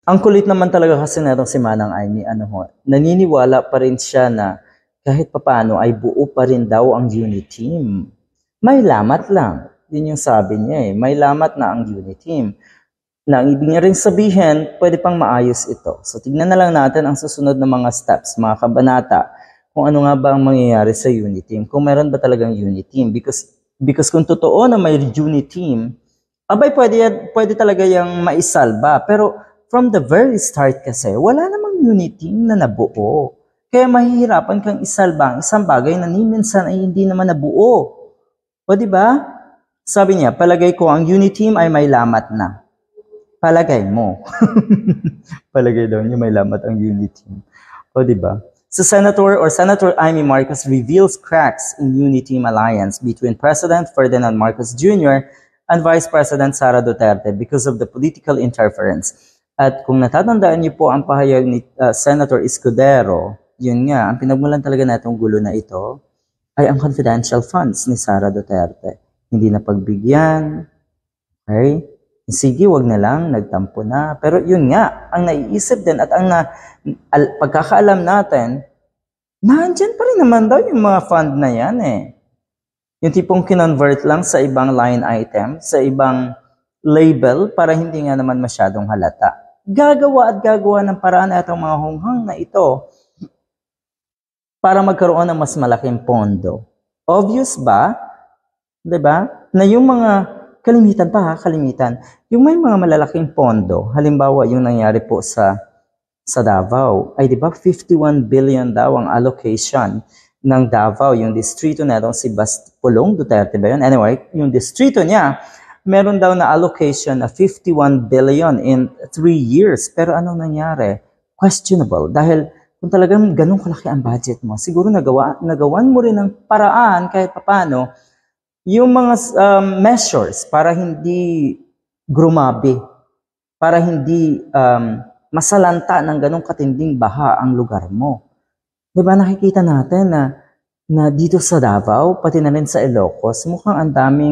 Ang kulit naman talaga kasi netong si Manang Aimee, naniniwala pa rin siya na kahit papaano ay buo pa rin daw ang unit team. May lamat lang. Yun yung sabi niya eh. May lamat na ang unit team. Na ang ibig niya rin sabihin, pwede pang maayos ito. So tignan na lang natin ang susunod na mga steps, mga kabanata, kung ano nga ba ang mangyayari sa unit team. Kung meron ba talagang unit team. Because kung totoo na may unit team, abay pwede talaga yung maisalba. Pero from the very start kasi, wala namang unit team na nabuo. Kaya mahihirapan kang isalba ang isang bagay na minsan ay hindi naman nabuo. O di ba? Sabi niya, palagay ko ang unit team ay may lamat na. Palagay mo. Palagay daw niya may lamat ang unit team. O di ba? So Senator Amy Marcos reveals cracks in unit team alliance between President Ferdinand Marcos Jr. and Vice President Sara Duterte because of the political interference. At kung natatandaan niyo po ang pahayag ni Senator Escudero, yun nga, ang pinagmulan talaga natong gulo na ito ay ang confidential funds ni Sara Duterte. Hindi na pagbigyan, okay? Sige, wag na lang, nagtampo na. Pero yun nga, ang naiisip din at ang pagkakaalam natin, nandyan pa rin naman daw yung mga fund na yan eh. Yung tipong kinonvert lang sa ibang line item, sa ibang label para hindi nga naman masyadong halata. Gagawa ng paraan na itong mga hunghang na ito para magkaroon ng mas malaking pondo. Obvious ba? Diba? Na yung mga kalimitan, yung may mga malalaking pondo, halimbawa yung nangyari po sa Davao, ay diba 51 billion daw ang allocation ng Davao, yung distrito na itong si Pulong Duterte ba yun? Anyway, yung distrito niya, meron daw na allocation na 51 billion in 3 years. Pero anong nangyari? Questionable. Dahil kung talagang ganun kalaki ang budget mo, siguro nagawan mo rin ng paraan kahit papano yung mga measures para hindi grumabi, para hindi masalanta ng ganung katinding baha ang lugar mo. Diba nakikita natin na dito sa Davao, pati na rin sa Ilocos, mukhang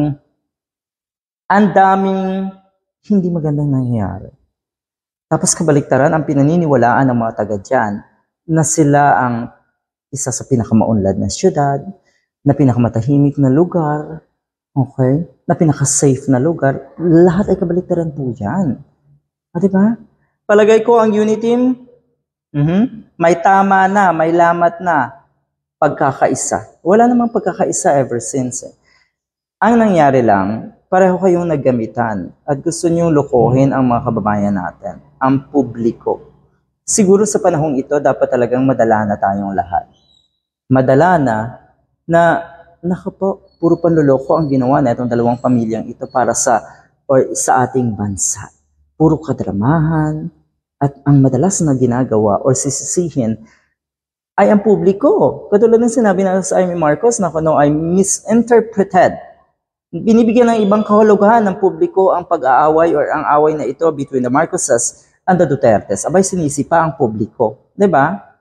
ang daming hindi magandang nangyayari. Tapos kabaliktaran, ang pinaniniwalaan ng mga taga dyan na sila ang isa sa pinakamaunlad na syudad, na pinakamatahimik na lugar, okay? Na pinaka-safe na lugar, lahat ay kabaliktaran po yan. Diba? Palagay ko ang unit team, may tama na, may lamat na pagkakaisa. Wala namang pagkakaisa ever since. Ang nangyari lang, pareho kayong naggamitan at gusto niyong lokohin ang mga kababayan natin, ang publiko. Siguro sa panahong ito, dapat talagang madala na tayong lahat. Madala na puro panluloko ang ginawa na itong dalawang pamilyang ito para sa ating bansa. Puro kadramahan at ang madalas na ginagawa o sisisihin ay ang publiko. Katulad ng sinabi na sa Amy Marcos na kuno ay misinterpreted. Binibigyan ng ibang kahulugan ng publiko ang pag-aaway or ang away na ito between the Marcoses and the Dutertes. Abay sinisipa ang publiko. Diba?